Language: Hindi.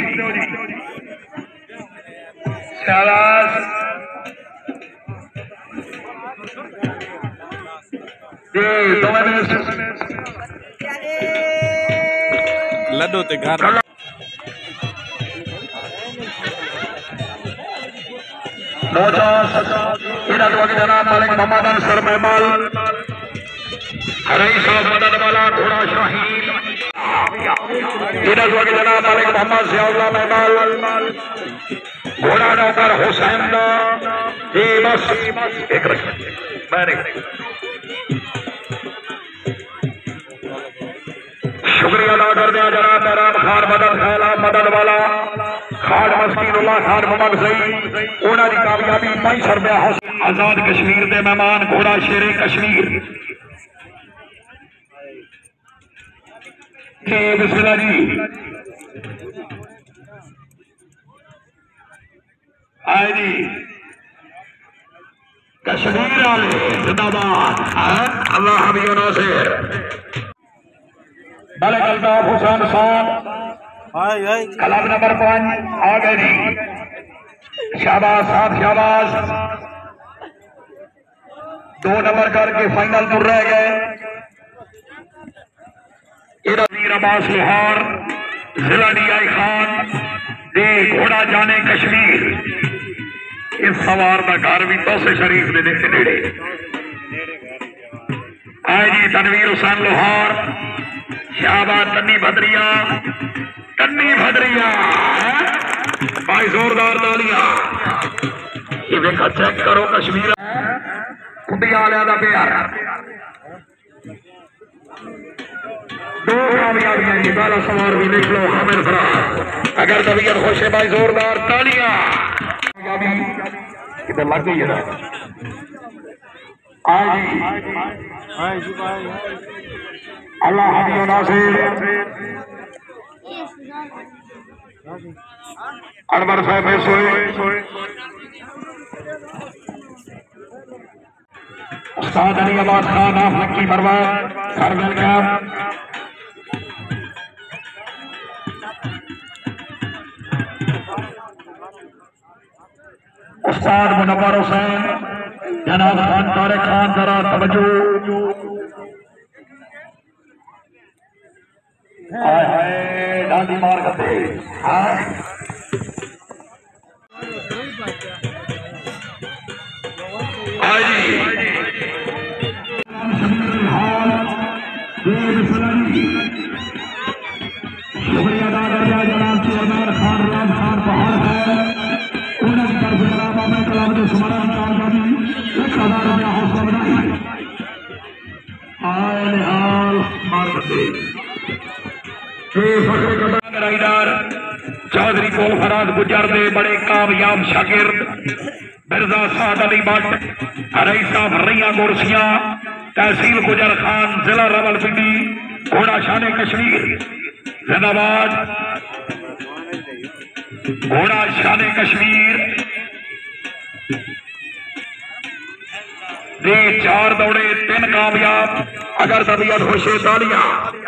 शाबाश जी। लड्डू ते घर जनाब मालिक मोहम्मद अंसर महमाल हरई साहब मदद वाला घोड़ा शाहीन जनाब मालिक मोहम्मद सियाउल्लाह महमाल घोड़ा नौकर हुसैन जी। बस एक शुक्रिया अदा कर दिया जनाब महराम खान मदद खैला मदद वाला खान मस्कीनुल्लाह खान मोहम्मद सही उन्होंने कामयाबी 500 रुपया आजाद कश्मीर के मेहमान घोड़ा शेरे कश्मीर बिस्मिल्लाह जी। आए जी कश्मीर वाले जिंदाबाद अल्लाह हबीब नासिर मलिक अल्ताफ हुसैन साहब क्लब नंबर 5 आ गए जी। शाबाश साहब शाबाश 2 नंबर करके फाइनल दूर रह गए। वीर अब्बास लोहार जिला डीआई खान दे घोड़ा जाने कश्मीर इस सवार का घर भी तोसे शरीफ के नेड़े आए जी। तनवीर हुसैन लोहार शाबाश तन्नी भदरिया भाई जोरदार तालियां। ये देखा चेक करो कश्मीर खुदिया वाले का प्यार 2 कामयाबियां जी। पहला सवार भी देख लो हामिद फराज अगर तबीयत खुश है भाई जोरदार तालियां। किधर लग गई है ना आज अल्लाह हबीब नासिर अनवर साहब सोए उस्ताद अली अब्बास खान आप लक्की बर्बाद कारगिल कैंप उस्ताद मुनव्वर हुसैन जनाब खान तारिक खान जरा तवज्जो हाय हाय डांडी मार करते शुक्रिया अदा कर दिया जनाब चेयरमैन खान राम खान पहाड़ है उन्हें तरफ जनाब में कलाम के स्मरण कामयाबी 1000 रुपया हौसला बनाई हाल हाल मार करते राइडर चौधरी कोल फराज गुजर दे बड़े कामयाब शागिर्द मिर्जा साद अली भट्ट हरई साहब रैया गोरसिया तहसील गुजर खान जिला रावलपिंडी घोड़ा शाने कश्मीर जिंदाबाद घोड़ा शाने कश्मीर दे 4 दौड़े 3 कामयाब अगर तबीयत खुश है तालियां।